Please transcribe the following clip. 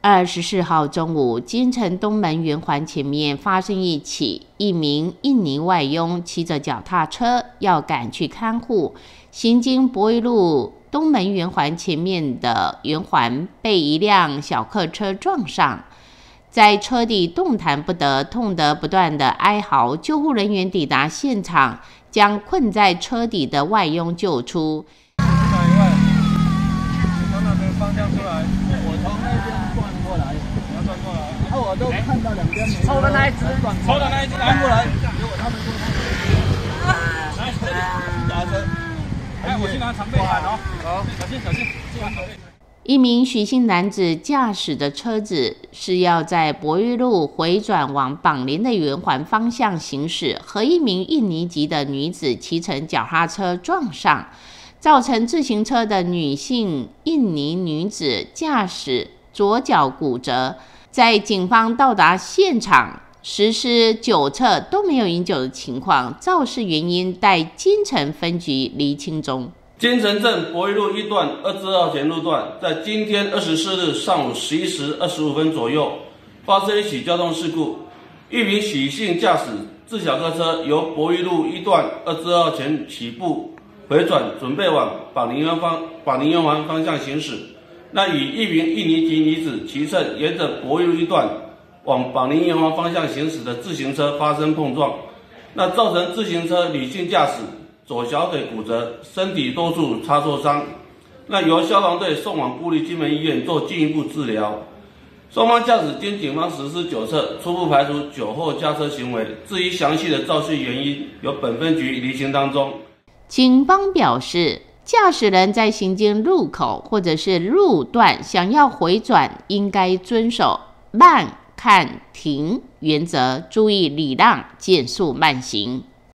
24号中午，金城东门圆环前面发生一名印尼外佣骑着脚踏车要赶去看护，行经博裕路东门圆环前面的圆环，被一辆小客车撞上，在车底动弹不得，痛得不断的哀嚎。救护人员抵达现场，将困在车底的外佣救出。 从哪边方向出来？我从那边转过来，你要转过来。我都看到两边抽的那一只，转过来，结果他们说打车。哎，我去拿长背板哦。好，小心。 一名许姓男子驾驶的车子是要在博裕路回转往榜林的圆环方向行驶，和一名印尼籍的女子骑乘脚踏车撞上，造成自行车的女性印尼女子驾驶左脚骨折。在警方到达现场实施酒测都没有饮酒的情况，肇事原因待金城分局厘清中。 金城镇博裕路一段22号前路段，在今天24日上午11时25分左右，发生一起交通事故。一名许姓驾驶自小客车由博裕路一段22号前起步回转，准备往榜林圆环方向行驶。那与一名印尼籍女子骑乘沿着博裕路一段往榜林圆环方向行驶的自行车发生碰撞，那造成自行车女性驾驶左小腿骨折，身体多处擦挫伤，那由消防队送往部立金门医院做进一步治疗。双方驾驶经警方实施酒测，初步排除酒后驾车行为。至于详细的肇事原因，由本分局厘清当中。 警方表示，驾驶人在行经路口或者是路段想要回转，应该遵守慢、看、停原则，注意礼让，减速慢行。